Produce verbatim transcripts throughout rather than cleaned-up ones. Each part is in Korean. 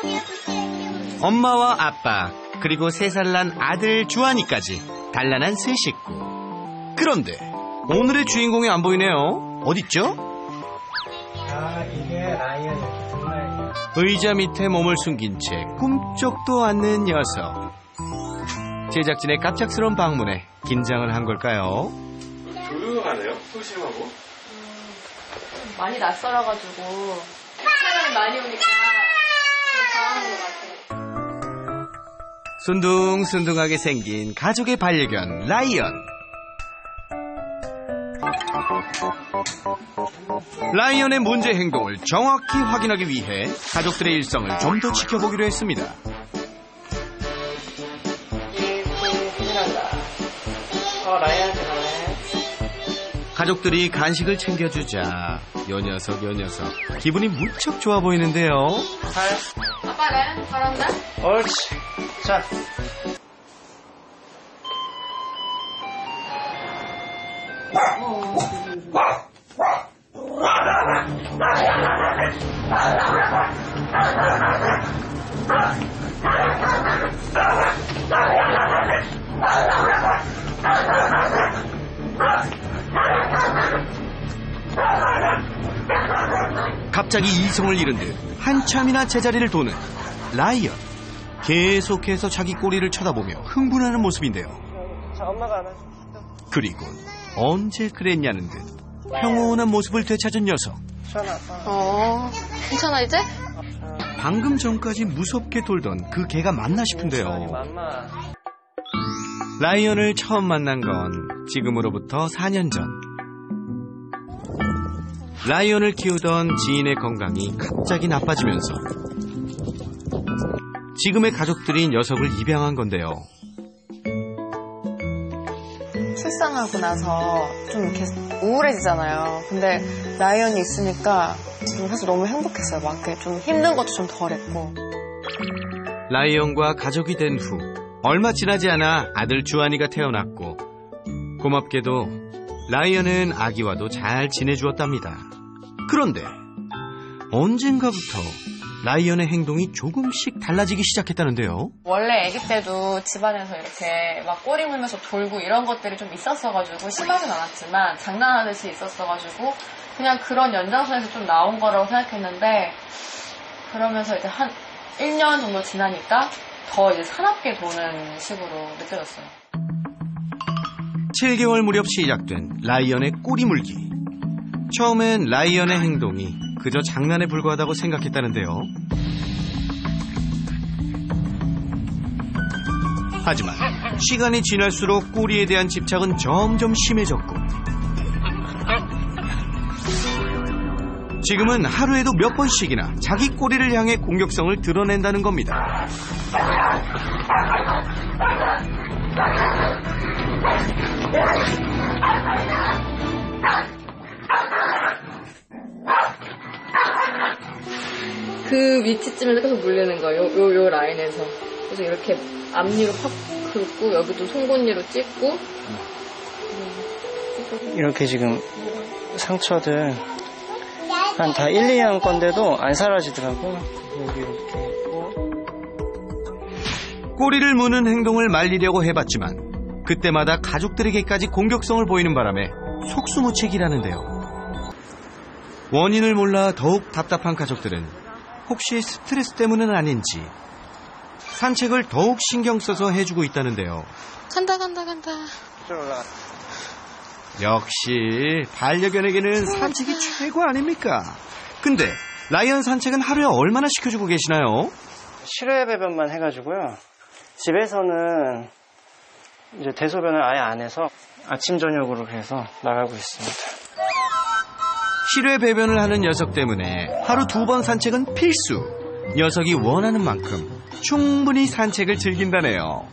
엄마와 아빠, 그리고 세 살 난 아들 주한이까지 단란한 세 식구. 그런데 오늘의 주인공이 안 보이네요. 어딨죠? 아, 이게 라이언이야. 의자 밑에 몸을 숨긴 채 꿈쩍도 않는 녀석. 제작진의 갑작스러운 방문에 긴장을 한 걸까요? 조용하네요? 소심하고? 음, 많이 낯설어가지고 사람이 많이 오니까 좀 당황한 것 같아요. 순둥순둥하게 생긴 가족의 반려견 라이언. 라이언의 문제 행동을 정확히 확인하기 위해 가족들의 일성을 좀 더 지켜보기로 했습니다. 어, 라이언한테 가네. 가족들이 간식을 챙겨주자 요 녀석 요 녀석 기분이 무척 좋아 보이는데요. 잘. 아빠 라이언 잘한다? 옳지. 자. 갑자기 이성을 잃은 듯 한참이나 제자리를 도는 라이언. 계속해서 자기 꼬리를 쳐다보며 흥분하는 모습인데요. 자, 엄마가 안아줘. 그리고 언제 그랬냐는 듯 평온한 모습을 되찾은 녀석. 시원아. 어, 괜찮아 이제? 방금 전까지 무섭게 돌던 그 개가 맞나 싶은데요. 맘마. 라이언을 처음 만난 건 지금으로부터 사 년 전. 라이언을 키우던 지인의 건강이 갑자기 나빠지면서 지금의 가족들이 녀석을 입양한 건데요. 출산하고 나서 좀 이렇게 우울해지잖아요. 근데 라이언이 있으니까 지금 사실 너무 행복했어요. 막 이렇게 좀 힘든 것도 좀 덜했고. 라이언과 가족이 된 후 얼마 지나지 않아 아들 주한이가 태어났고 고맙게도 라이언은 아기와도 잘 지내주었답니다. 그런데 언젠가부터 라이언의 행동이 조금씩 달라지기 시작했다는데요. 원래 아기 때도 집안에서 이렇게 막 꼬리 물면서 돌고 이런 것들이 좀 있었어가지고 심하진 않았지만 장난하듯이 있었어가지고 그냥 그런 연장선에서 좀 나온 거라고 생각했는데 그러면서 이제 한 일 년 정도 지나니까 더 이제 사납게 도는 식으로 느껴졌어요. 칠 개월 무렵 시작된 라이언의 꼬리 물기. 처음엔 라이언의 행동이 그저 장난에 불과하다고 생각했다는데요. 하지만 시간이 지날수록 꼬리에 대한 집착은 점점 심해졌고 지금은 하루에도 몇 번씩이나 자기 꼬리를 향해 공격성을 드러낸다는 겁니다. 그 위치쯤에서 계속 물리는 거예요. 요, 요, 요 라인에서. 그래서 이렇게 앞니로 팍 긁고 여기도 송곳니로 찝고 이렇게 지금 상처들 한 다 일, 이 년 건데도 안 사라지더라고. 여기 이렇게 있고. 꼬리를 무는 행동을 말리려고 해봤지만 그때마다 가족들에게까지 공격성을 보이는 바람에 속수무책이라는데요. 원인을 몰라 더욱 답답한 가족들은 혹시 스트레스 때문은 아닌지 산책을 더욱 신경 써서 해주고 있다는데요. 간다 간다 간다. 좀 올라가. 역시 반려견에게는 산책이 최고 아닙니까? 근데 라이언 산책은 하루에 얼마나 시켜주고 계시나요? 실외 배변만 해가지고요. 집에서는 이제 대소변을 아예 안 해서 아침 저녁으로 해서 나가고 있습니다. 실외 배변을 하는 녀석 때문에 하루 두 번 산책은 필수. 녀석이 원하는 만큼 충분히 산책을 즐긴다네요.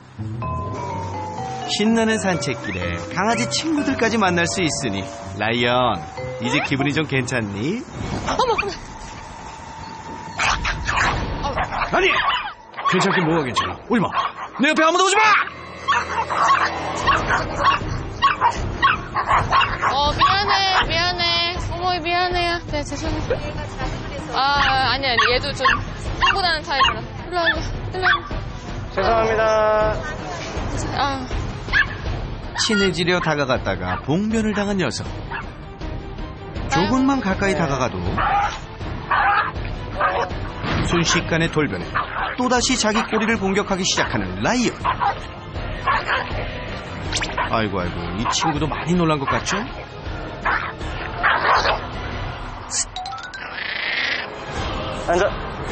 신나는 산책길에 강아지 친구들까지 만날 수 있으니 라이언, 이제 기분이 좀 괜찮니? 아니! 괜찮긴 뭐가 괜찮아. 오지마! 내 옆에 아무도 오지마! 어 미안해 미안해 어머니 미안해요. 네 죄송해요. 아, 아니, 아니. 얘도 좀 흥분하는 타입이라. 일로 와, 일로 와. 죄송합니다. 아. 친해지려 다가갔다가 봉변을 당한 녀석. 조금만 가까이 다가가도 순식간에 돌변해 또다시 자기 꼬리를 공격하기 시작하는 라이언. 아이고 아이고, 이 친구도 많이 놀란 것 같죠? 앉아.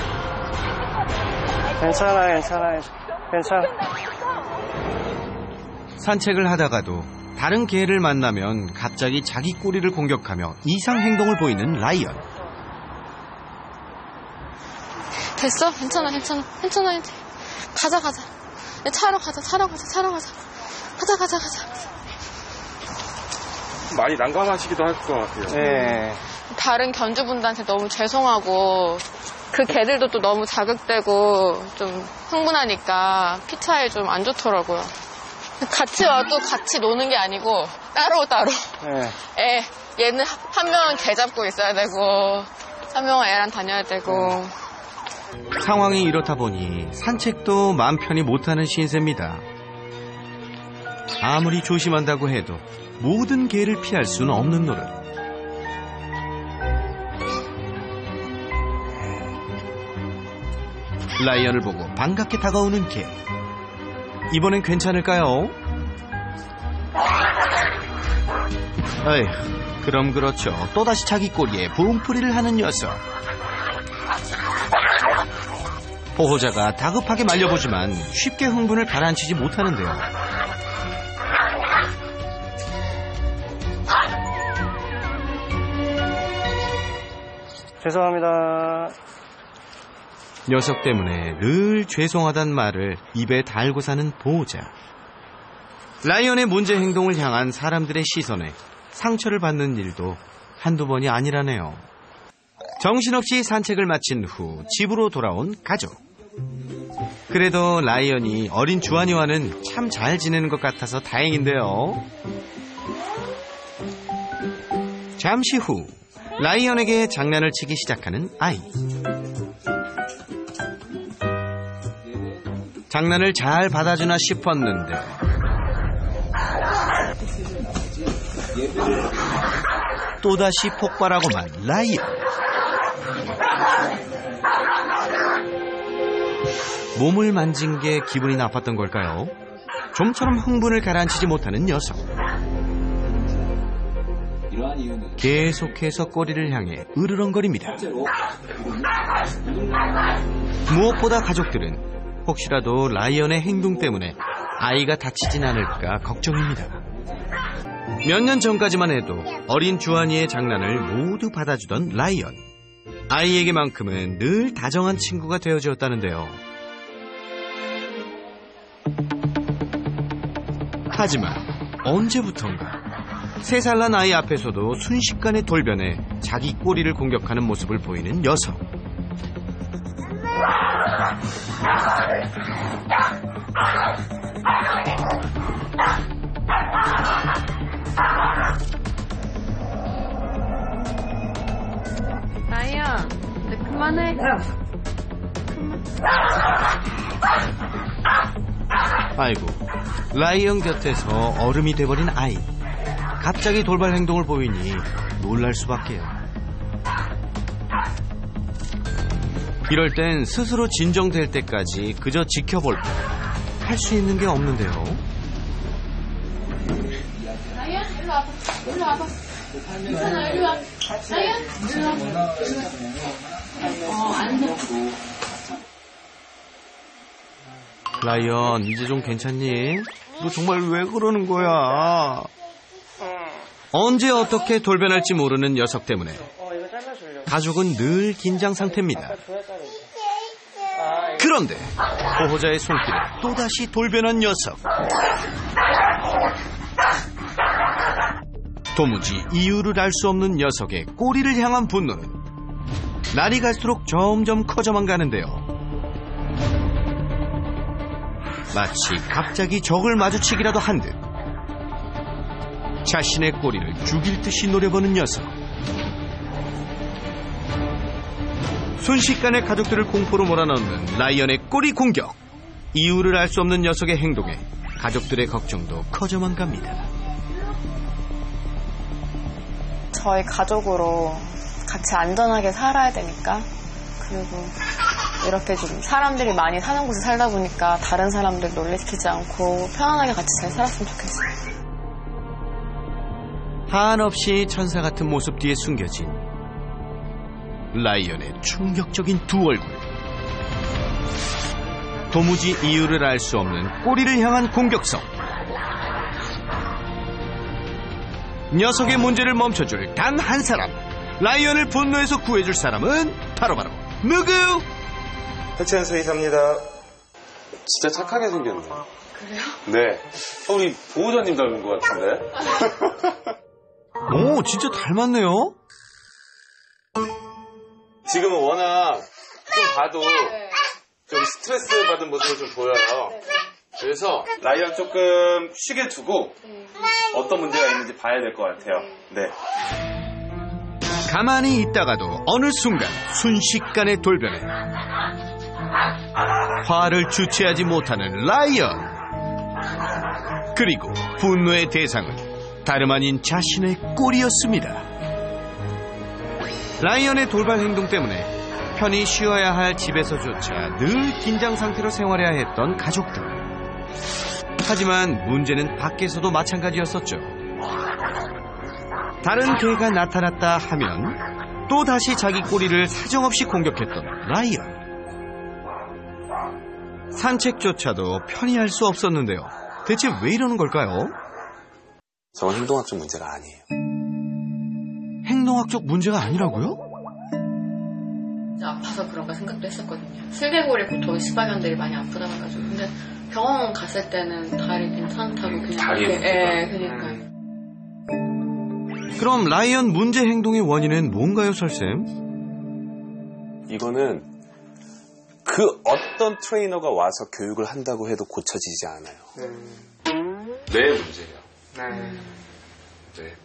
괜찮아, 괜찮아, 괜찮아. 산책을 하다가도 다른 개를 만나면 갑자기 자기 꼬리를 공격하며 이상 행동을 보이는 라이언. 됐어? 괜찮아, 괜찮아. 괜찮아, 괜찮아. 가자, 가자. 차로 가자, 차로 가자, 차로 가자. 가자, 가자, 가자. 많이 난감하시기도 할 것 같아요. 네. 다른 견주분들한테 너무 죄송하고, 그 개들도 또 너무 자극되고, 좀 흥분하니까 피차에 좀 안 좋더라고요. 같이 와도 같이 노는 게 아니고, 따로 따로. 네. 애, 얘는 한 명은 개 잡고 있어야 되고, 한 명은 애랑 다녀야 되고. 상황이 이렇다 보니 산책도 마음 편히 못하는 신세입니다. 아무리 조심한다고 해도 모든 개를 피할 수는 없는 노릇. 라이언을 보고 반갑게 다가오는 개. 이번엔 괜찮을까요? 아휴, 그럼 그렇죠. 또다시 자기 꼬리에 붕풀이를 하는 녀석. 보호자가 다급하게 말려보지만 쉽게 흥분을 가라앉히지 못하는데요. 죄송합니다. 녀석 때문에 늘 죄송하단 말을 입에 달고 사는 보호자. 라이언의 문제 행동을 향한 사람들의 시선에 상처를 받는 일도 한두 번이 아니라네요. 정신없이 산책을 마친 후 집으로 돌아온 가족. 그래도 라이언이 어린 주한이와는 참 잘 지내는 것 같아서 다행인데요. 잠시 후 라이언에게 장난을 치기 시작하는 아이. 장난을 잘 받아주나 싶었는데 또다시 폭발하고만 라이언. 몸을 만진 게 기분이 나빴던 걸까요? 좀처럼 흥분을 가라앉히지 못하는 녀석. 계속해서 꼬리를 향해 으르렁거립니다. 무엇보다 가족들은 혹시라도 라이언의 행동 때문에 아이가 다치진 않을까 걱정입니다. 몇 년 전까지만 해도 어린 주한이의 장난을 모두 받아주던 라이언. 아이에게만큼은 늘 다정한 친구가 되어주었다는데요. 하지만 언제부턴가 세 살 난 아이 앞에서도 순식간에 돌변해 자기 꼬리를 공격하는 모습을 보이는 녀석. 라이언, 이제 그만해. 아이고, 라이언 곁에서 얼음이 돼버린 아이. 갑자기 돌발 행동을 보이니 놀랄 수밖에요. 이럴 땐 스스로 진정될 때까지 그저 지켜볼 뿐 할 수 있는 게 없는데요. 라이언, 일로 와봐. 일로 와봐. 괜찮아, 일로 와. 라이언, 일로 와. 어, 앉아. 라이언, 이제 좀 괜찮니? 너 정말 왜 그러는 거야? 언제 어떻게 돌변할지 모르는 녀석 때문에 가족은 늘 긴장 상태입니다. 그런데 보호자의 손길에 또다시 돌변한 녀석. 도무지 이유를 알 수 없는 녀석의 꼬리를 향한 분노는 날이 갈수록 점점 커져만 가는데요. 마치 갑자기 적을 마주치기라도 한 듯 자신의 꼬리를 죽일 듯이 노려보는 녀석. 순식간에 가족들을 공포로 몰아넣는 라이언의 꼬리 공격. 이유를 알 수 없는 녀석의 행동에 가족들의 걱정도 커져만 갑니다. 저희 가족으로 같이 안전하게 살아야 되니까, 그리고 이렇게 좀 사람들이 많이 사는 곳에 살다 보니까 다른 사람들 놀래키지 않고 편안하게 같이 잘 살았으면 좋겠어요. 한없이 천사 같은 모습 뒤에 숨겨진 라이언의 충격적인 두 얼굴. 도무지 이유를 알 수 없는 꼬리를 향한 공격성. 녀석의 문제를 멈춰줄 단 한 사람. 라이언을 분노에서 구해줄 사람은 바로바로 누구? 해체연수 이사입니다. 진짜 착하게 생겼네. 그래요? 네. 어, 우리 보호자님 닮은 것 같은데? 오, 진짜 닮았네요. 지금은 워낙 좀 봐도 좀 스트레스 받은 모습을 좀 보여요. 그래서 라이언 조금 쉬게 두고 어떤 문제가 있는지 봐야 될 것 같아요. 네. 가만히 있다가도 어느 순간 순식간에 돌변해 화를 주체하지 못하는 라이언. 그리고 분노의 대상은 다름 아닌 자신의 꼬리였습니다. 라이언의 돌발 행동 때문에 편히 쉬어야 할 집에서조차 늘 긴장 상태로 생활해야 했던 가족들. 하지만 문제는 밖에서도 마찬가지였었죠. 다른 개가 나타났다 하면 또다시 자기 꼬리를 사정없이 공격했던 라이언. 산책조차도 편히 할 수 없었는데요. 대체 왜 이러는 걸까요? 저건 행동학적 문제가 아니에요. 행동학적 문제가 아니라고요? 아파서 그런가 생각도 했었거든요. 슬개골이 고통이 시바견들이 많이 아프다고 해가지고. 근데 병원 갔을 때는 다리 괜찮다고 그냥. 다리 이렇게, 예, 그러니까. 그럼 라이언 문제 행동의 원인은 뭔가요, 설쌤? 이거는 그 어떤 트레이너가 와서 교육을 한다고 해도 고쳐지지 않아요. 네. 뇌 문제예요. 네. 뇌 문제.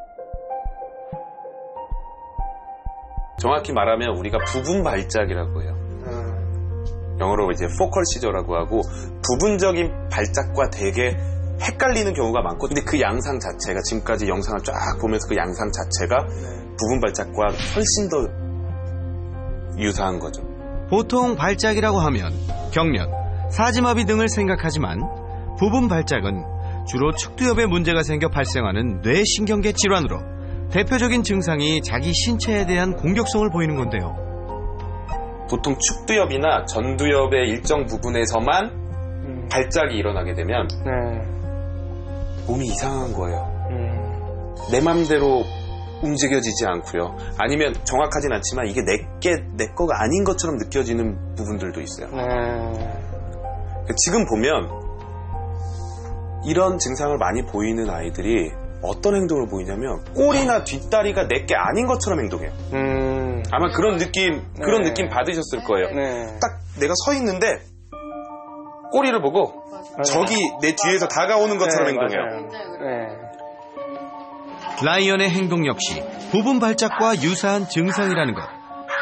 정확히 말하면 우리가 부분 발작이라고 해요. 영어로 이제 포컬 시저라고 하고, 부분적인 발작과 되게 헷갈리는 경우가 많고, 근데 그 양상 자체가 지금까지 영상을 쫙 보면서 그 양상 자체가 부분 발작과 훨씬 더 유사한 거죠. 보통 발작이라고 하면 경련, 사지마비 등을 생각하지만 부분 발작은 주로 측두엽에 문제가 생겨 발생하는 뇌신경계 질환으로 대표적인 증상이 자기 신체에 대한 공격성을 보이는 건데요. 보통 축두엽이나 전두엽의 일정 부분에서만 음. 발작이 일어나게 되면 네. 몸이 이상한 거예요. 음. 내 맘대로 움직여지지 않고요. 아니면 정확하진 않지만 이게 내게 내 거가 아닌 것처럼 느껴지는 부분들도 있어요. 네. 지금 보면 이런 증상을 많이 보이는 아이들이 어떤 행동을 보이냐면 꼬리나 뒷다리가 내게 아닌 것처럼 행동해요. 음. 아마 그런 느낌 그런 네. 느낌 받으셨을 거예요. 네. 딱 내가 서 있는데 꼬리를 보고 맞아요. 저기 내 뒤에서 다가오는 것처럼 네, 행동해요. 네. 라이언의 행동 역시 부분 발작과 유사한 증상이라는 것.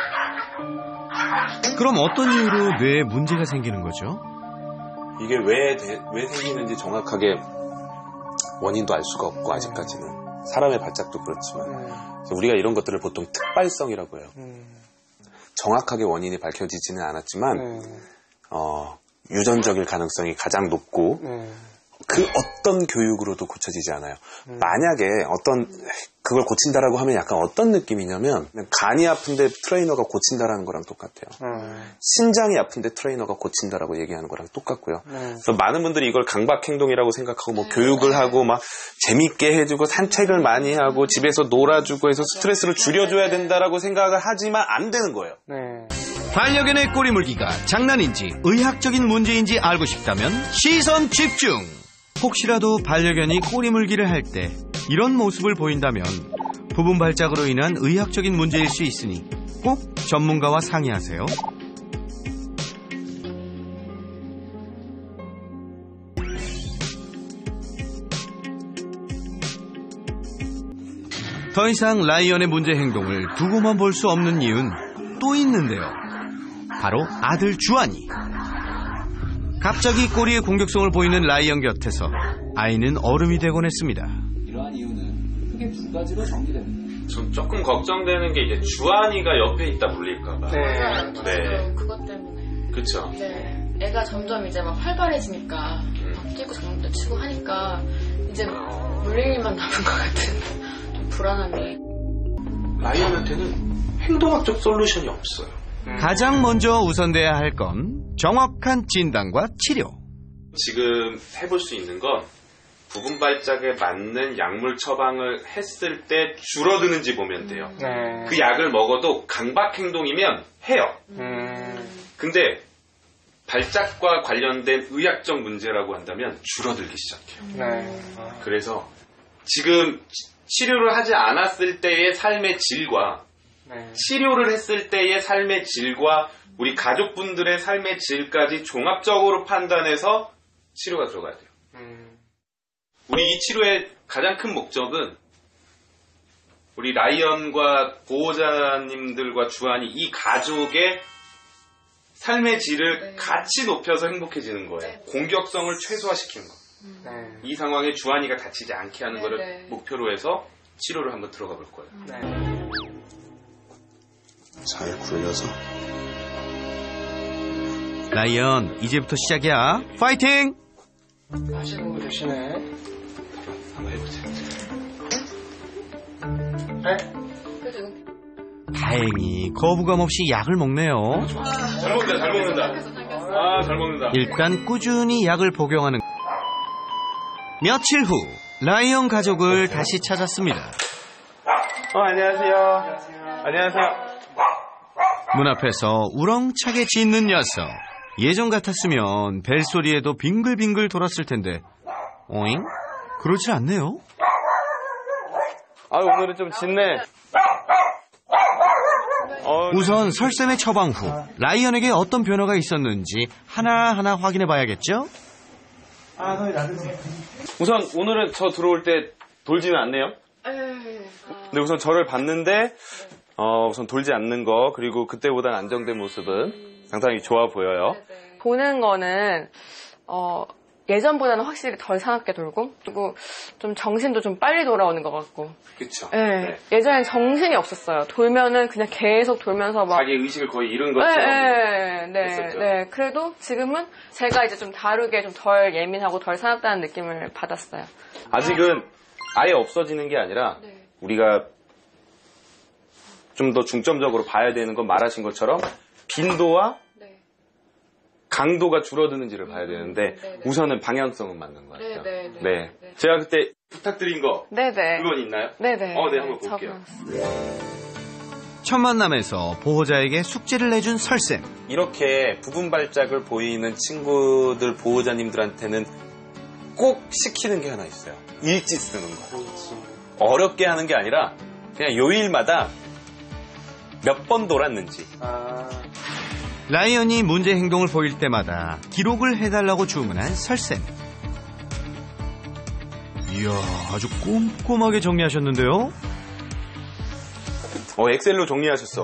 그럼 어떤 이유로 뇌에 문제가 생기는 거죠? 이게 왜, 왜 생기는지 정확하게 원인도 알 수가 없고 아직까지는 사람의 발작도 그렇지만 우리가 이런 것들을 보통 특발성이라고 해요. 정확하게 원인이 밝혀지지는 않았지만 어, 유전적일 가능성이 가장 높고 그 어떤 교육으로도 고쳐지지 않아요. 음. 만약에 어떤 그걸 고친다라고 하면 약간 어떤 느낌이냐면 간이 아픈데 트레이너가 고친다라는 거랑 똑같아요. 음. 신장이 아픈데 트레이너가 고친다라고 얘기하는 거랑 똑같고요. 음. 그래서 많은 분들이 이걸 강박행동이라고 생각하고 뭐 음. 교육을 하고 막 재밌게 해주고 산책을 많이 하고 집에서 놀아주고 해서 스트레스를 줄여줘야 된다라고 생각을 하지만 안 되는 거예요. 네. 반려견의 꼬리 물기가 장난인지 의학적인 문제인지 알고 싶다면 시선 집중! 혹시라도 반려견이 꼬리 물기를 할 때 이런 모습을 보인다면 부분 발작으로 인한 의학적인 문제일 수 있으니 꼭 전문가와 상의하세요. 더 이상 라이언의 문제 행동을 두고만 볼 수 없는 이유는 또 있는데요. 바로 아들 주한이. 갑자기 꼬리에 공격성을 보이는 라이언 곁에서 아이는 얼음이 되곤 했습니다. 이러한 이유는 크게 두 가지로 정리됩니다. 전 조금 걱정되는 게 이제 주한이가 옆에 있다 물릴까봐. 네. 네. 네. 그것 때문에. 그쵸? 네. 애가 점점 이제 막 활발해지니까 음. 막 뛰고 장난도 치고 하니까 이제 물릴 일만 남은 것 같은 좀 불안함이. 라이언한테는 행동학적 솔루션이 없어요. 가장 먼저 우선돼야 할 건 정확한 진단과 치료. 지금 해볼 수 있는 건 부분 발작에 맞는 약물 처방을 했을 때 줄어드는지 보면 돼요. 네. 그 약을 먹어도 강박 행동이면 해요. 음. 근데 발작과 관련된 의학적 문제라고 한다면 줄어들기 시작해요. 네. 그래서 지금 치- 치료를 하지 않았을 때의 삶의 질과 네. 치료를 했을 때의 삶의 질과 우리 가족분들의 삶의 질까지 종합적으로 판단해서 치료가 들어가야 돼요. 음. 우리 이 치료의 가장 큰 목적은 우리 라이언과 보호자님들과 주한이 이 가족의 삶의 질을 네. 같이 높여서 행복해지는 거예요. 네. 공격성을 최소화시키는 거. 네. 이 상황에 주한이가 다치지 않게 하는 네, 거를 네. 목표로 해서 치료를 한번 들어가 볼 거예요. 네. 잘 굴려서. 라이언, 이제부터 시작이야. 파이팅! 하시는 주시네. 한번 해보세요. 네. 그래도 이거 다행히 거부감 없이 약을 먹네요. 잘 먹는다, 잘 먹는다. 아, 잘 먹는다. 일단 꾸준히 약을 복용하는. 며칠 후 라이언 가족을 다시 찾았습니다. 어, 안녕하세요. 안녕하세요. 문 앞에서 우렁차게 짖는 녀석. 예전 같았으면 벨소리에도 빙글빙글 돌았을 텐데 어잉? 그러질 않네요. 아, 오늘은 좀 짖네. 어, 우선 설쌤의 처방 후 라이언에게 어떤 변화가 있었는지 하나하나 확인해 봐야겠죠? 아, 손이 나드세요. 우선 오늘은 저 들어올 때 돌지는 않네요. 에이, 아, 근데 우선 저를 봤는데 어, 우선 돌지 않는 거 그리고 그때보다는 안정된 모습은 상당히 좋아 보여요. 네네. 보는 거는 어, 예전보다는 확실히 덜 사납게 돌고 그리고 좀 정신도 좀 빨리 돌아오는 것 같고. 그쵸. 네. 예전엔 정신이 없었어요. 돌면은 그냥 계속 돌면서 막. 자기 의식을 거의 잃은 네, 것처럼. 네, 네, 했었죠. 네. 그래도 지금은 제가 이제 좀 다르게 좀 덜 예민하고 덜 사납다는 느낌을 받았어요. 아직은 아예 없어지는 게 아니라 네. 우리가 좀 더 중점적으로 봐야 되는 건 말하신 것처럼 빈도와 네. 강도가 줄어드는지를 봐야 되는데 네, 네. 우선은 방향성은 맞는 것 같아요. 네, 네, 네. 네. 네. 제가 그때 부탁드린 거 네네. 그건 있나요? 네네. 어, 네, 한번 볼게요. 첫 만남에서 보호자에게 숙제를 내준 설쌤. 이렇게 부분 발작을 보이는 친구들, 보호자님들한테는 꼭 시키는 게 하나 있어요. 일지 쓰는 거. 어렵게 하는 게 아니라 그냥 요일마다 몇 번 돌았는지. 아, 라이언이 문제 행동을 보일 때마다 기록을 해달라고 주문한 설쌤. 이야, 아주 꼼꼼하게 정리하셨는데요. 어, 엑셀로 정리하셨어.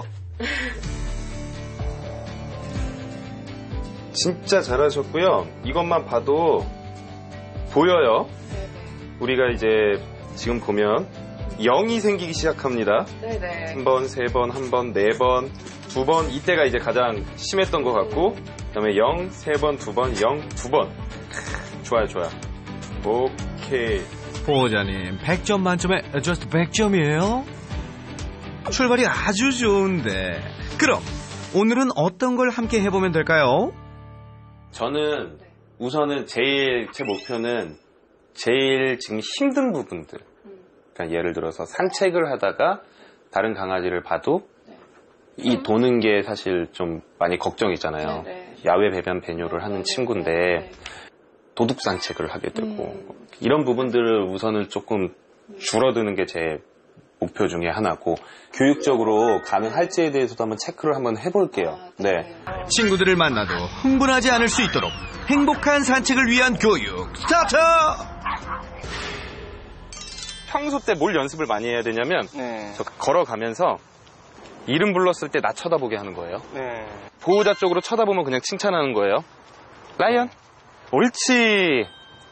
진짜 잘하셨고요. 이것만 봐도 보여요. 우리가 이제 지금 보면 영이 생기기 시작합니다. 네네. 한 번, 세 번, 한 번, 네 번, 두 번. 이때가 이제 가장 심했던 것 같고, 그 다음에 영, 세 번, 두 번, 영, 두 번. 좋아요, 좋아요. 오케이. 보호자님, 백 점 만점에 just 백 점이에요? 출발이 아주 좋은데. 그럼 오늘은 어떤 걸 함께 해보면 될까요? 저는 우선은 제일, 제 목표는 제일 지금 힘든 부분들. 그러니까 예를 들어서 산책을 하다가 다른 강아지를 봐도 이 도는 게 사실 좀 많이 걱정이잖아요. 네네. 야외 배변 배뇨를 하는 친구인데 네. 도둑 산책을 하게 되고 이런 부분들을 우선은 조금 줄어드는 게 제 목표 중에 하나고 교육적으로 가능할지에 대해서도 한번 체크를 한번 해볼게요. 네. 친구들을 만나도 흥분하지 않을 수 있도록 행복한 산책을 위한 교육 스타트! 평소 때 뭘 연습을 많이 해야 되냐면 네. 저 걸어가면서 이름 불렀을 때 나 쳐다보게 하는 거예요. 네. 보호자 쪽으로 쳐다보면 그냥 칭찬하는 거예요. 라이언, 옳지.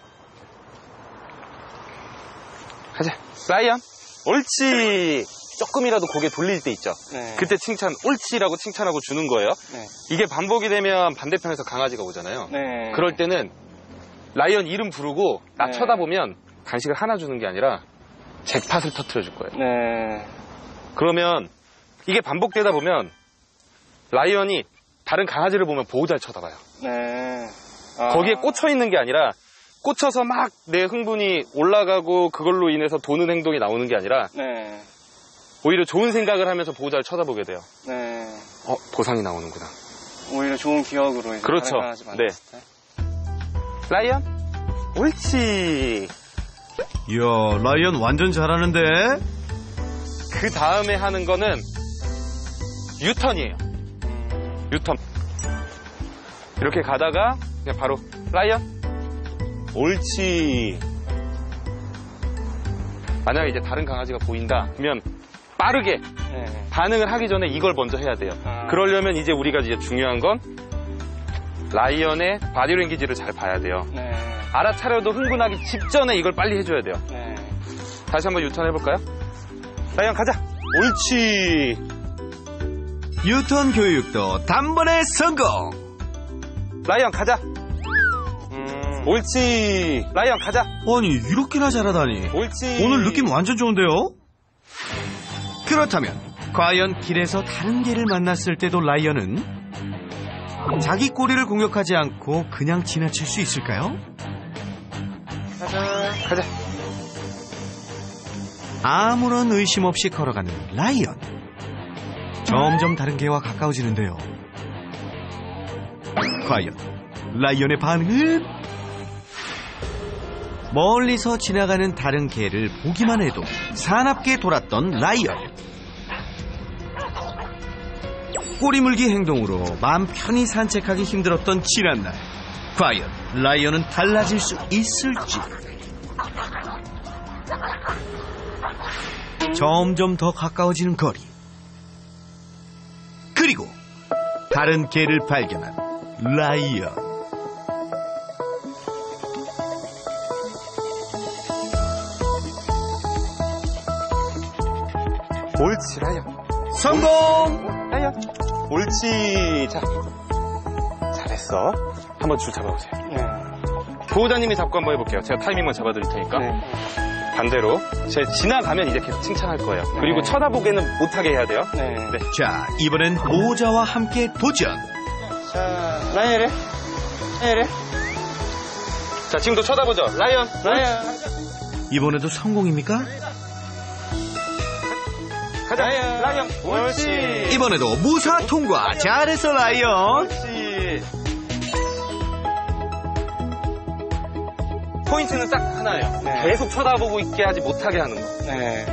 가자. 라이언, 옳지. 조금이라도 고개 돌릴 때 있죠. 네. 그때 칭찬, 옳지라고 칭찬하고 주는 거예요. 네. 이게 반복이 되면 반대편에서 강아지가 오잖아요. 네. 그럴 때는 라이언 이름 부르고 나 네. 쳐다보면 간식을 하나 주는 게 아니라 잭팟을 터뜨려 줄 거예요. 네. 그러면 이게 반복되다 보면 라이언이 다른 강아지를 보면 보호자를 쳐다봐요. 네. 아. 거기에 꽂혀 있는 게 아니라 꽂혀서 막 내 흥분이 올라가고 그걸로 인해서 도는 행동이 나오는 게 아니라 네. 오히려 좋은 생각을 하면서 보호자를 쳐다보게 돼요. 네. 어, 보상이 나오는구나. 오히려 좋은 기억으로 이제 그렇죠. 다른 강아지 만났을 네. 때. 라이언, 옳지. 이야, 라이언 완전 잘하는데? 그 다음에 하는 거는 유턴이에요. 유턴. 이렇게 가다가 그냥 바로 라이언, 옳지. 만약에 이제 다른 강아지가 보인다 그러면 빠르게 네. 반응을 하기 전에 이걸 먼저 해야 돼요. 아. 그러려면 이제 우리가 이제 중요한 건 라이언의 바디랭귀지를 잘 봐야 돼요. 네. 알아차려도 흥분하기 직전에 이걸 빨리 해줘야 돼요. 네. 다시 한번 유턴 해볼까요? 라이언 가자. 옳지. 유턴 교육도 단번에 성공! 라이언 가자. 음. 옳지. 라이언 가자. 아니, 이렇게나 잘하다니. 옳지. 오늘 느낌 완전 좋은데요? 그렇다면 과연 길에서 다른 개를 만났을 때도 라이언은 자기 꼬리를 공격하지 않고 그냥 지나칠 수 있을까요? 가자. 가자. 아무런 의심 없이 걸어가는 라이언. 점점 다른 개와 가까워지는데요. 과연 라이언의 반응은? 멀리서 지나가는 다른 개를 보기만 해도 사납게 돌았던 라이언. 꼬리물기 행동으로 마음 편히 산책하기 힘들었던 지난날. 과연 라이언은 달라질 수 있을지. 점점 더 가까워지는 거리. 그리고 다른 개를 발견한 라이언. 옳지, 라이언. 성공! 라이언. 옳지. 자, 잘했어. 한번 줄 잡아보세요. 네. 보호자님이 잡고 한번 해볼게요. 제가 타이밍만 잡아드릴 테니까. 네. 반대로 제가 지나가면 이제 계속 칭찬할 거예요. 그리고 네. 쳐다보게는 못하게 해야 돼요. 네. 네. 자, 이번엔 보호자와 함께 도전. 자, 라이언 이래. 라이언 이래. 자, 지금도 쳐다보죠. 라이언. 라이언. 이번에도 성공입니까? 가자. 라이언. 라이언. 옳지. 이번에도 무사 통과. 잘했어, 라이언. 옳지. 포인트는 딱 하나예요. 네. 계속 쳐다보고 있게 하지 못하게 하는 거. 네.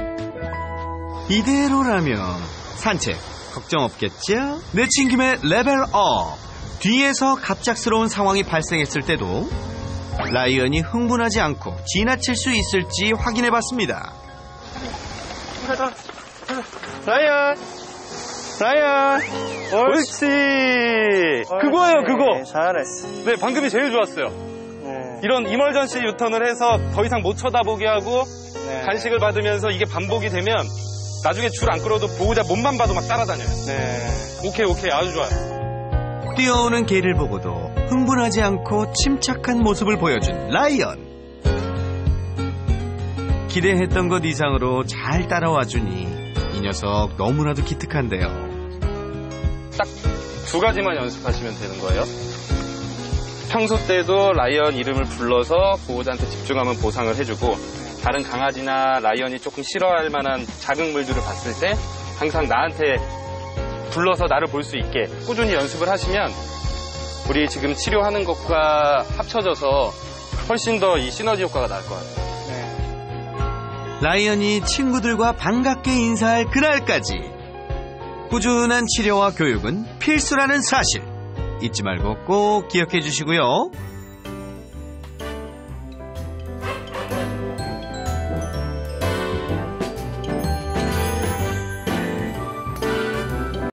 이대로라면 산책 걱정 없겠죠? 내친 김에 레벨업. 뒤에서 갑작스러운 상황이 발생했을 때도 라이언이 흥분하지 않고 지나칠 수 있을지 확인해봤습니다. 가자. 라이언. 라이언. 옳지. 그거예요, 그거. 네, 잘했어. 네, 방금이 제일 좋았어요. 네. 이런 이멀전시 유턴을 해서 더 이상 못 쳐다보게 하고 네. 간식을 받으면서 이게 반복이 되면 나중에 줄 안 끌어도 보호자 몸만 봐도 막 따라다녀요. 네. 오케이, 오케이. 아주 좋아요. 뛰어오는 개를 보고도 흥분하지 않고 침착한 모습을 보여준 라이언. 기대했던 것 이상으로 잘 따라와주니 이 녀석 너무나도 기특한데요. 딱 두 가지만 연습하시면 되는 거예요. 평소 때도 라이언 이름을 불러서 보호자한테 집중하면 보상을 해주고, 다른 강아지나 라이언이 조금 싫어할 만한 작은 물들을 봤을 때 항상 나한테 불러서 나를 볼 수 있게 꾸준히 연습을 하시면 우리 지금 치료하는 것과 합쳐져서 훨씬 더 이 시너지 효과가 나을 것 같아요. 네. 라이언이 친구들과 반갑게 인사할 그날까지 꾸준한 치료와 교육은 필수라는 사실 잊지 말고 꼭 기억해 주시고요.